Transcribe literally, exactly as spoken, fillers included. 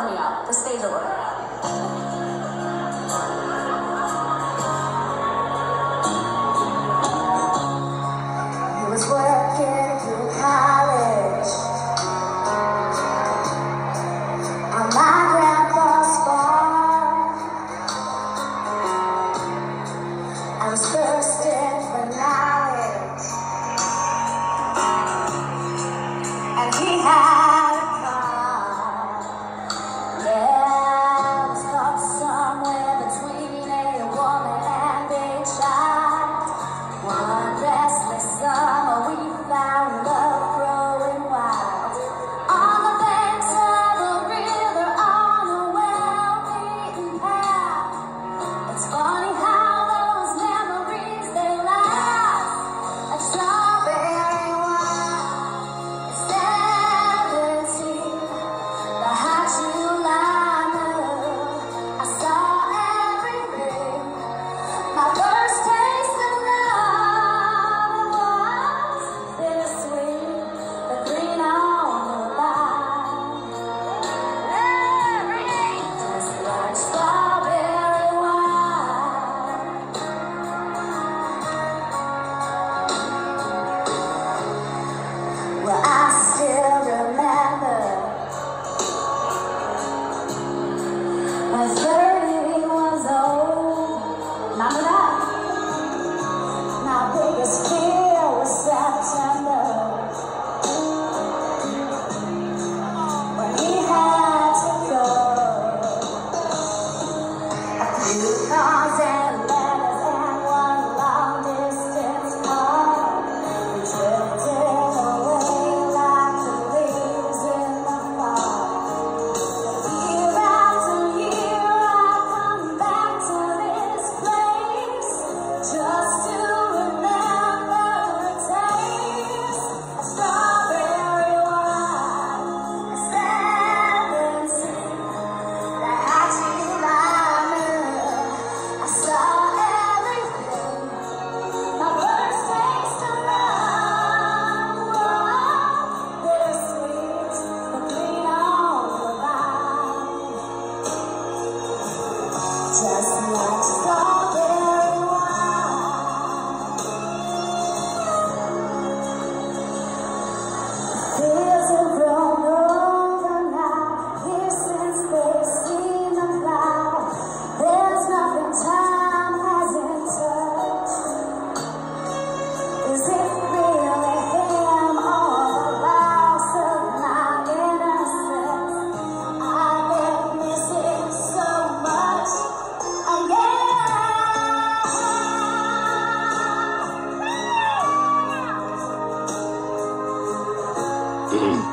warm me up. The stage a little bit. He was working through college on my grandpa's farm. I was thirsting for knowledge, and he had a car. Yeah, I was caught somewhere between a woman and a child. One restless summer we found love growing wild on the banks of a river on a well-beaten path. It's funny how those memories they last. Like strawberry wine at seventeen, the hot July moon, I saw everything. My first taste of love was bittersweet, the green on the vine, just like strawberry wine. Well, I still remember when thirty was old. Remember that? My biggest fear was September, when he had to go. A few calls and letters and one long distance call. We drifted away like the leaves in the fall. Year after year I come back to this place just to remember the taste of strawberry wine at seventeen. That hot July moon, I saw everything. My first taste of love was bittersweet, the green on the vine, just like strawberry wine. Fields have grown over now, years since they've seen the plow. There's nothing time hasn't touched. Is it really him or the loss of my innocence? I've been missing so much, and yeah.